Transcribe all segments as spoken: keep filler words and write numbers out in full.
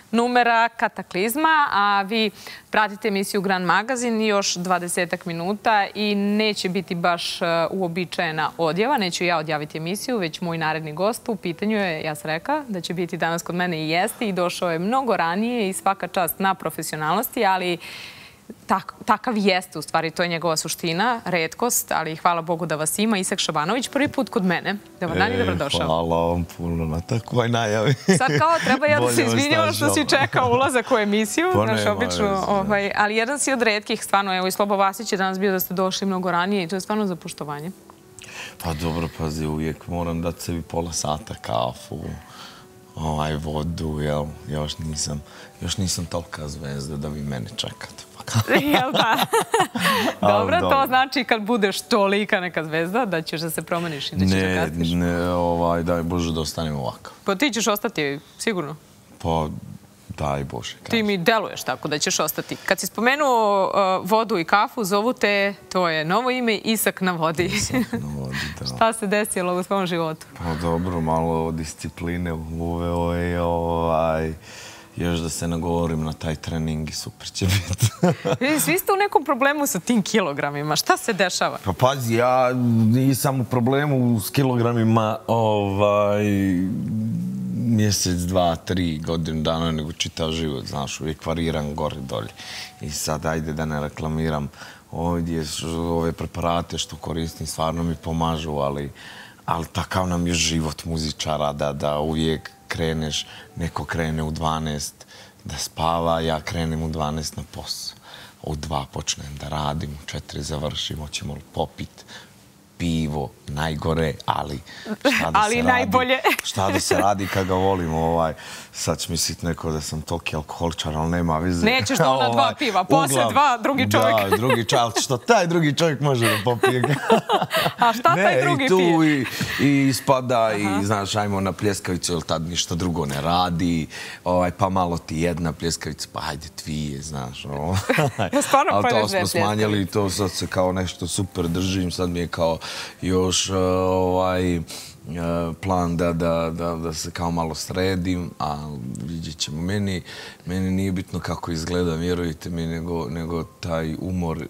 numera Kataklizma, a vi pratite emisiju Grand Magazin još dvadesetak minuta i neće biti baš uobičajena odjava. Neću ja odjaviti emisiju, već moj naredni gost. U pitanju je, ja sam rekla, da će biti danas kod mene i jeste i došao je mnogo ranije i svaka čast na profesionalnosti, ali takav jeste, u stvari, to je njegova suština, retkost, ali hvala Bogu da vas ima. Isak Šabanović, prvi put kod mene. Dobar dan i dobrodošao. Hvala vam puno na takvoj najavi. Sad kao treba ja da se izvinjavam što si čekao ulazak u emisiju, znaš, obično, ali jedan si od retkih, stvarno, evo i Slobo Vasić je danas bio da ste došli mnogo ranije i to je stvarno za poštovanje. Pa dobro, pazi, uvijek moram dati sebi pola sata kafu, ovaj, vodu, jel, još nisam, još nisam tolika zvezda da vi mene čekate. Jel da? Dobro, to znači kad budeš tolika neka zvezda da ćeš da se promeniš i da ćeš da kasniš. Ne, ovaj, daj Bože da ostanem ovakav. Pa ti ćeš ostati, sigurno? Pa, daj Bože. Ti mi deluješ tako da ćeš ostati. Kad si spomenuo vodu i kafu, zovu te tvoje novo ime Isak na vodi. Isak na vodi, da. Šta se desilo u svom životu? Pa dobro, malo discipline uveo je ovaj... Još da se nagovorim na taj trening i super će biti. Svi ste u nekom problemu sa tim kilogramima. Šta se dešava? Pa pazi, ja nisam u problemu s kilogramima mjesec, dva, tri, godinu dana, nego čitav život, znaš, uvijek variram gore dolje. I sad, ajde da ne reklamiram ovdje ove preparate što koristim, stvarno mi pomažu, ali takav nam je život muzičara da uvijek kreneš, neko krene u dvanaest da spava, ja krenem u dvanaest na posao. U dva počnem da radim, u četiri završim, hoćemo li popit pivo, najgore, ali šta da se radi. Ali najbolje. Šta da se radi kad ga volim. Sad će misliti neko da sam toliki alkoholičar, ali nema vize. Nećeš da ona dva piva, posle dva drugi čovjek. Da, drugi čovjek, što taj drugi čovjek može da popije. A šta taj drugi pije? Ne, i tu i ispada i, znaš, ajmo na pljeskavicu, jer tad ništa drugo ne radi, pa malo ti jedna pljeskavica, pa hajde dvije, znaš. Stvarno pojedeš dve pljeskavice. Ali to smo smanjili i to sad se kao nešto super držim, sad mi je kao još plan da se kao malo sredim, a vidjet ćemo. Meni nije bitno kako izgleda, vjerujte mi, nego taj umor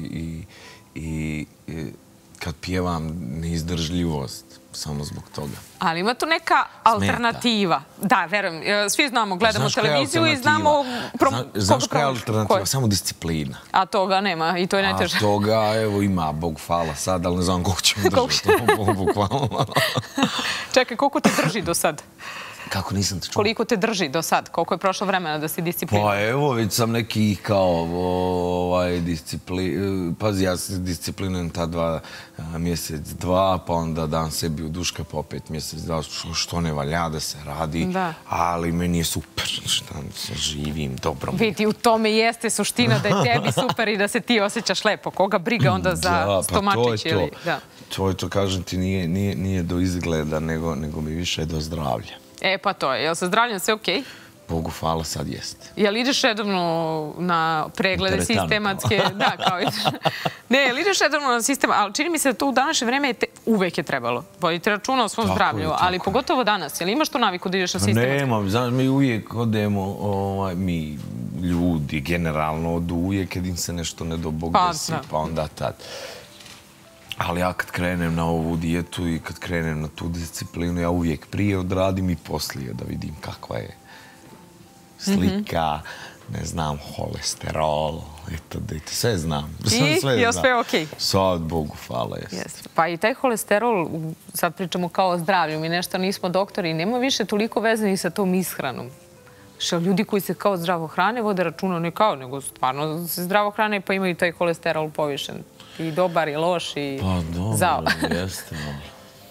i kad pjevam neizdržljivost, samo zbog toga. Ali ima tu neka alternativa. Da, verujem, svi znamo, gledamo televiziju i znamo... Znaš koja je alternativa? Samo disciplina. A toga nema i to je najteže. A toga, evo, ima, Bog hvala sad, ali ne znam koliko ćemo držati. Bukvalno. Čekaj, koliko te drži do sad? Kako, nisam te čuo? Koliko te drži do sad? Koliko je prošlo vremena da si disciplina? Pa evo, već sam neki kao disciplin... Pazi, ja se disciplinujem ta dva mjesec, dva, pa onda dam sebi u duška, pa opet mjesec, dva, što ne valja da se radi, ali meni je super, što živim dobro. Vidi, u tome jeste suština da je tebi super i da se ti osjećaš lepo. Koga briga onda za stomačić ili... To je to, kažem ti, nije do izgleda, nego mi više do zdravlja. E, pa to je. Je li sa zdravljem sve okej? Bogu hvala, sad jeste. Je li ideš redovno na preglede sistematske? Da, kao ideš. Ne, je li ideš redovno na sistem? Ali čini mi se da to u današnje vreme uvek je trebalo. Vodite računa o svom zdravlju, ali pogotovo danas. Je li imaš to naviku da ideš na sistematske? Nemam. Znaš, mi uvijek odemo, mi ljudi generalno odu uvijek kad im se nešto ne do Bog desi, pa onda tad. Ali ja kad krenem na ovu dijetu i kad krenem na tu disciplinu, ja uvijek prije odradim i poslije da vidim kakva je slika, ne znam, holesterol, itd. Sve znam. I je sve okej? Sad, Bogu hvala, jeste. Pa i taj holesterol, sad pričamo kao o zdravlju, mi nešto nismo doktori, nema više toliko vezanih sa tom ishranom. Što ljudi koji se kao zdravo hrane vode računa ne kao, nego stvarno se zdravo hrane pa imaju taj holesterol povišen. I dobar, i loš, i zao. Pa dobro, jeste dobro.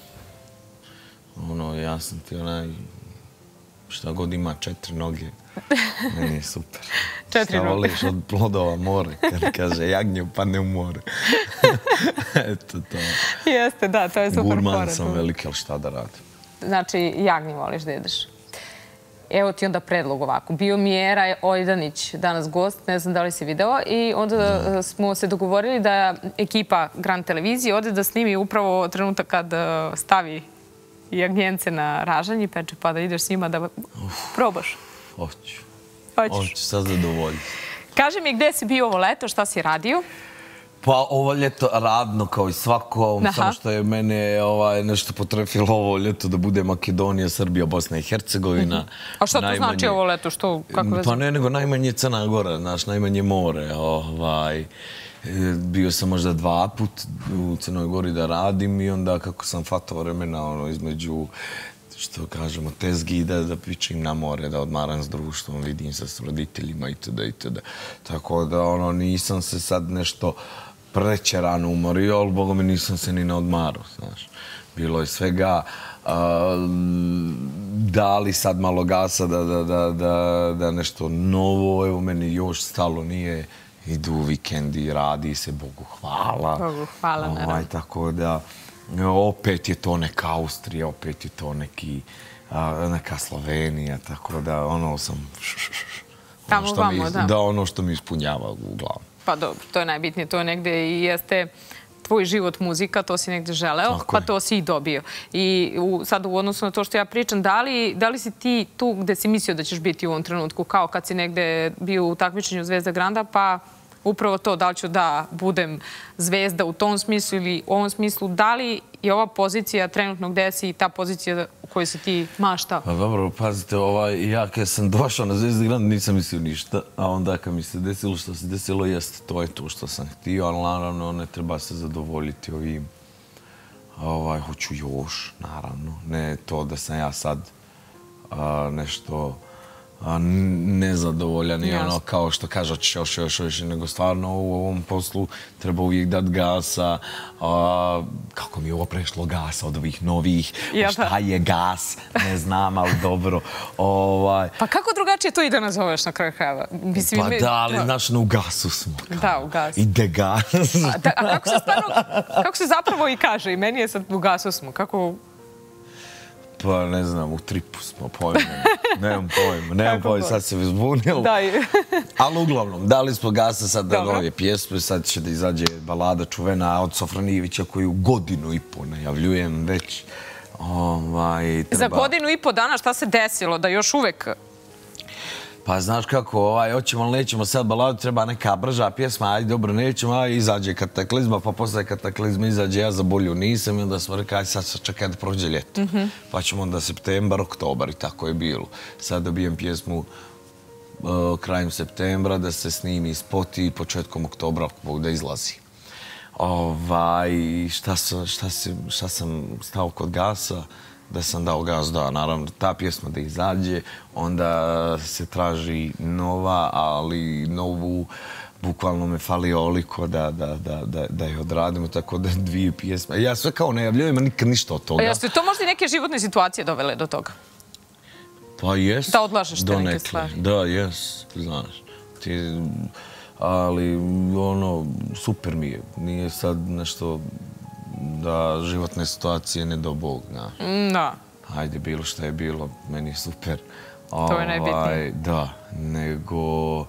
Ono, ja sam ti onaj, šta god ima četiri noge, meni je super. Četiri noge. Šta voliš od plodova more, kad kaže jagnje upadne u more. Eto to. Jeste, da, to je super pored. Gurman sam veliki, ali šta da radim. Znači, jagnje voliš da jedeš. Evo ti onda predlog ovako. Bio mi je Era Ojdanić danas gost, ne znam da li si video, i onda smo se dogovorili da ekipa Grand Televizije ode da snimi upravo trenutak kad stavi jagnjence na ražanje, peče, pa da ideš s njima da probaš. Hoću. Hoću sad zadovoljiti. Kaži mi gde si bio ovo leto, šta si radio? Pa ovo ljeto radno kao i svako, samo što je mene nešto potrefilo ovo ljeto da bude Makedonija, Srbija, Bosna i Hercegovina. A šta to znači ovo leto? Pa ne, nego najmanje Crna Gora, znaš, najmanje more. Bio sam možda dva put u Crnoj Gori da radim i onda kako sam fatao vremena između, što kažemo, tezgi da pičim na more, da odmaram s društvom, vidim se s roditeljima itd. Tako da nisam se sad nešto prećerano umorio, ali boga mi nisam se ni naodmarao, znaš. Bilo je svega, dali sad malo gasa da nešto novo, evo meni još stalo nije, idu vikendi, radi se, Bogu hvala. Bogu hvala, naravno. Tako da, opet je to neka Austrija, opet je to neka Slovenija, tako da ono sam... Tamo vamo, da. Da, ono što mi ispunjava u glavu. Pa dobro, to je najbitnije, to je negde i jeste tvoj život muzika, to si negde želeo, pa to si i dobio. I sad u odnosu na to što ja pričam, da li si ti tu gde si mislio da ćeš biti u ovom trenutku, kao kad si negde bio u takmičenju Zvezda Granda, pa upravo to, da li ću da budem zvezda u tom smislu ili u ovom smislu, da li je ova pozicija trenutno gde si i ta pozicija u kojoj si ti maštao? Pa dobro, pazite, ja kad sam došao na Zvezda Granda nisam mislio ništa, a onda kad mi se desilo što se desilo, jeste, to je to što sam htio, ali naravno ne treba se zadovoljiti ovim. Hoću još, naravno. Ne to da sam ja sad nešto nezadovoljan i ono kao što kaže hoćeš još, još, još, nego stvarno u ovom poslu treba uvijek dat gasa. Kako mi je ovo prešlo gasa od ovih novih, šta je gas, ne znam, ali dobro. Pa kako drugačije to i da nazoveš na kraju krajeva? Pa da, ali znaš, u gasu smo. Da, u gasu. Ide gas. A kako se zapravo i kaže? I meni je sad u gasu smo. Kako... Pa ne znam, u tripu smo, pojma. Nemam pojma, nemam pojma, sad se zbunilo. Ali uglavnom, dali smo gasa sad da nove pjesme, sad će da izađe balada čuvena od Sofronijevića koju godinu i po najavljujem već. Za godinu i po dana šta se desilo da još uvek... Pa znaš kako, hoćemo li nećemo sad baladu, treba neka brža pjesma, ajde dobro nećemo, a izađe Kataklizma, pa posle Kataklizma izađe Ja za bolju nisam i onda smo rekli, ajde sad čekaj da prođe ljeto. Pa ćemo onda septembar, oktobar i tako je bilo. Sad dobijem pjesmu krajem septembra da se snimi spot i početkom oktobra da izlazi. Šta sam stao kod gasa? Da sam dao gas, da, naravno, ta pjesma da izađe, onda se traži nova, ali novu, bukvalno me fali oliko da je odradimo, tako da dvije pjesme. Ja sve kao najavljujem, a nikad ništa od toga. A jeste to možda i neke životne situacije dovele do toga? Pa jes. Da odlažeš te neke stvari? Da, jes, znaš. Ali, ono, super mi je. Nije sad nešto... da životne situacije ne do Bog, znaš. Da. Hajde, bilo što je bilo, meni je super. To je najbitnije. Da, nego...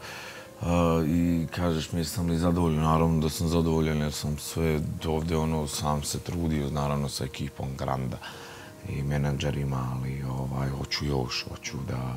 I kažeš mi, jesam li zadovoljan? Naravno da sam zadovoljan, jer sam sve ovdje sam se trudio, naravno sa ekipom Granda i menadžerima, ali hoću još, hoću da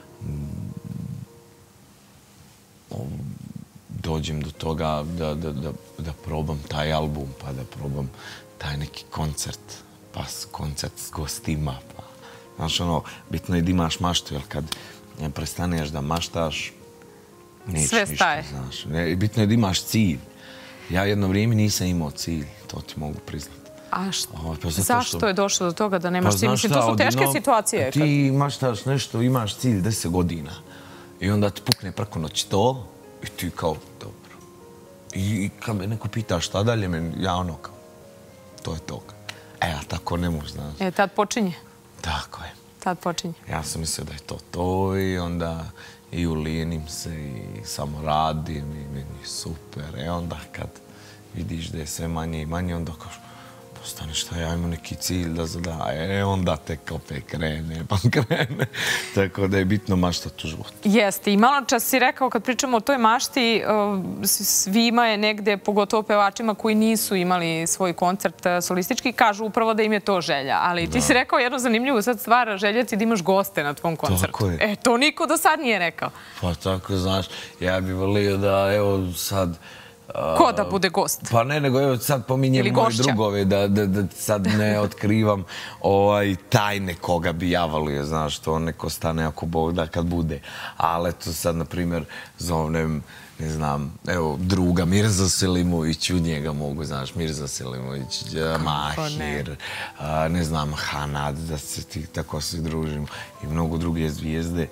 dođem do toga da probam taj album, pa da probam taj neki koncert, pa koncert s gostima. Znaš, ono, bitno je da imaš maštu, jer kad prestaneš da maštaš, nećeš ništa, znaš. Bitno je da imaš cilj. Ja jedno vrijeme nisam imao cilj, to ti mogu priznati. A zašto je došlo do toga da nemaš cilj? Mislim, to su teške situacije. Ti maštaš nešto, imaš cilj deset godina i onda ti pukne preko noći to i ti kao, dobro. I kad me neko pita šta dalje, ja ono kao, to je to. E, a tako ne može, znaš. E, tad počinje? Tako je. Tad počinje. Ja sam mislio da je to to i onda i ulijenim se i samo radim i meni je super. E onda kad vidiš da je sve manje i manje, onda kažeš, postane šta, ja imam neki cilj da zada, e, onda tek opet krene, pa krene. Tako da je bitno maštati u životu. Jeste. I malo čas si rekao, kad pričamo o toj mašti, svima je negde, pogotovo pevačima koji nisu imali svoj koncert solistički, kažu upravo da im je to želja. Ali ti si rekao jednu zanimljivu sad stvar, želja ti da imaš goste na tvom koncertu. Tako je. E, to niko do sad nije rekao. Pa tako, znaš, ja bih volio da, evo, sad... Ko da bude gost? Pa ne, nego evo sad pominjem moje drugove, da sad ne otkrivam tajne koga bi ja volio, znaš, to neko stane ako Bog da kad bude. Ali eto sad, na primjer, zovnem, ne znam, evo, druga Mirza Selimović, u njega mogu, znaš, Mirza Selimović, Mahir, ne znam, Hanad, da se tako se družimo, i mnogo druge zvijezde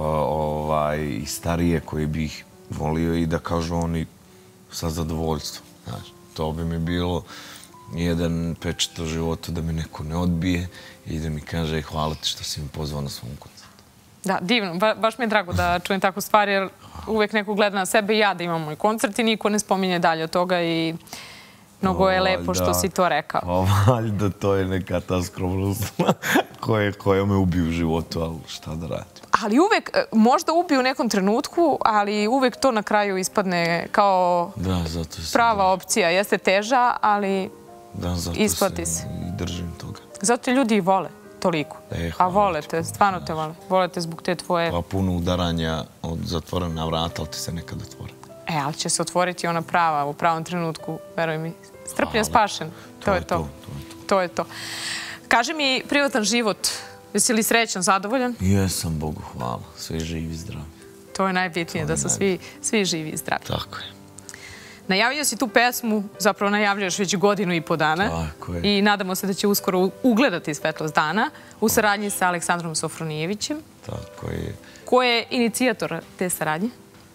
i starije koje bih volio i da kažu oni sa zadovoljstvom. To bi mi bilo jedan pečat u životu da me neko ne odbije i da mi kaže hvala ti što si mi pozvao na svom koncertu. Da, divno. Baš mi je drago da čujem takvu stvar jer uvek neko gleda na sebe i ja da imam moj koncert i niko ne spominje dalje od toga i mnogo je lepo što si to rekao. Valjda to je neka ta skromnost koja me ubije u životu, ali šta da radim. Ali uvek, možda ubije u nekom trenutku, ali uvek to na kraju ispadne kao prava opcija. Jeste teža, ali isplati se. Da, zato se i držim toga. Zato ljudi i vole toliko. A vole te, stvarno te vole. Vole te zbog te tvoje... Pa puno udaranja od zatvorena vrata, ali ti se nekad otvore. E, ali će se otvoriti ona prava u pravom trenutku, veruj mi. Strpljen, spašen. To je to. To je to. Kaži mi, privatan život, jesi li srećan, zadovoljan? Jesam, Bogu hvala. Svi živi i zdravi. To je najbitnije, da su svi živi i zdravi. Tako je. Najavio si tu pesmu, zapravo najavljaš već godinu i po dana. Tako je. I nadamo se da će uskoro ugledati svetlost dana u saradnji sa Aleksandrom Sofronijevićem. Tako je. Ko je inicijator te saradnje?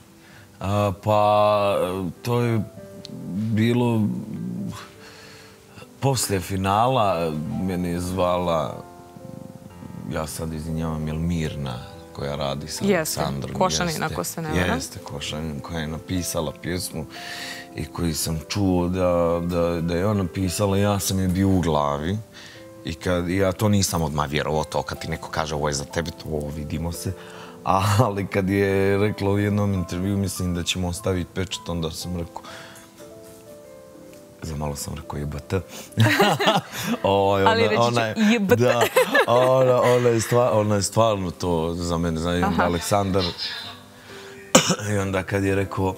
Pa, to je bilo... Posle finala mene je zvala, ja sad izvinjavam, je li Mirna koja radi sa Aleksandrom? Jeste, Košanin, ako se ne varam. Jeste, Košanin, koja je napisala pjesmu i koji sam čuo da je ona napisala, ja sam je bio u glavi i ja to nisam odmah vjerovao to kad ti neko kaže ovo je za tebe, to ovo vidimo se, ali kad je rekla u jednom intervju, mislim da ćemo ostaviti pečat, onda sam rekao, za malo sam rekao jebate. Ali reći ću jebate. Da, ona je stvarno to za mene. Znam, Aleksandar. I onda kad je rekao,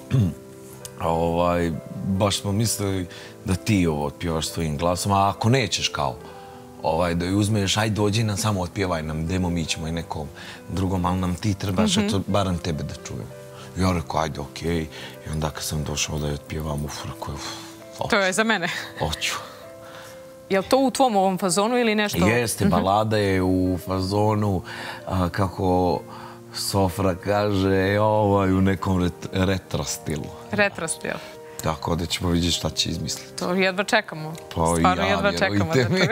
baš smo mislili da ti ovo otpjevaš svojim glasom, a ako nećeš kao da ju uzmeš, aj dođi nam, samo otpjevaj nam demo, mi ćemo i nekom drugom, ali nam ti trebaš, eto, barem tebe da čujem. I ja rekao, ajde, okej. I onda kad sam došao da je otpjevam, uf, rekao je, uf. To je za mene. Hoću. Je li to u tvom ovom fazonu ili nešto? Jeste, balada je u fazonu, kako Sofra kaže, u nekom retro stilu. Retro stil. Tako da ćemo vidjeti šta će izmisliti. To jedva čekamo. Pa i ja, vjerujte mi.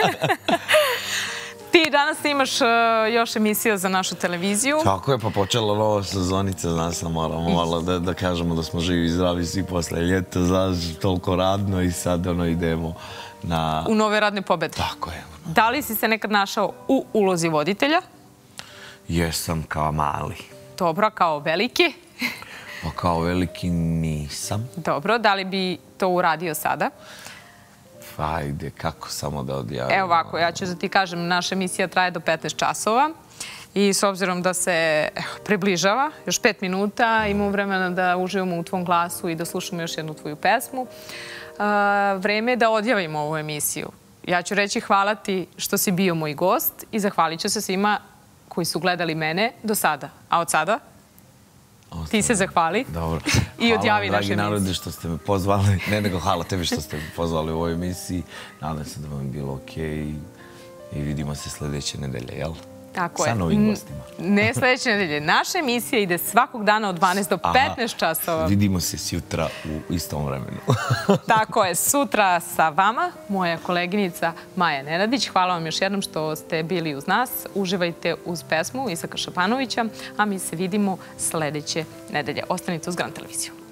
Ti danas imaš još emisija za našu televiziju. Tako je, pa počela nova sezonica, znaš, sam moramo malo da kažemo da smo živi i zdravi svi posle ljeta, znaš, toliko radno i sad ono idemo na... U nove radne pobede. Tako je. Da li si se nekad našao u ulozi voditelja? Jesam, kao mali. Dobro, kao veliki? Pa kao veliki nisam. Dobro, da li bi to uradio sada? Ajde, kako samo da odjavim? Evo ovako, ja ću da ti kažem, naša emisija traje do petnaest časova i s obzirom da se približava, još pet minuta, imamo vremena da uživamo u tvom glasu i da slušamo još jednu tvoju pesmu. Vreme je da odjavimo ovu emisiju. Ja ću reći hvala ti što si bio moj gost i zahvalit ću se svima koji su gledali mene do sada. A od sada? Ti se zahvali i odjavi našu emisiju. Hvala, dragi narodi, što ste me pozvali. Ne, nego hvala tebi što ste me pozvali u ovoj emisiji. Nadam se da vam je bilo okej i vidimo se sljedeće nedelje, jel? Tako je. Sa novim gostima. Ne sljedeće nedelje. Naša emisija ide svakog dana od dvanaest do petnaest časova. Vidimo se sutra u istom vremenu. Tako je. Sutra sa vama, moja koleginica Maja Nenadić. Hvala vam još jednom što ste bili uz nas. Uživajte uz pesmu Isaka Šapanovića, a mi se vidimo sljedeće nedelje. Ostanite uz Grand televiziju.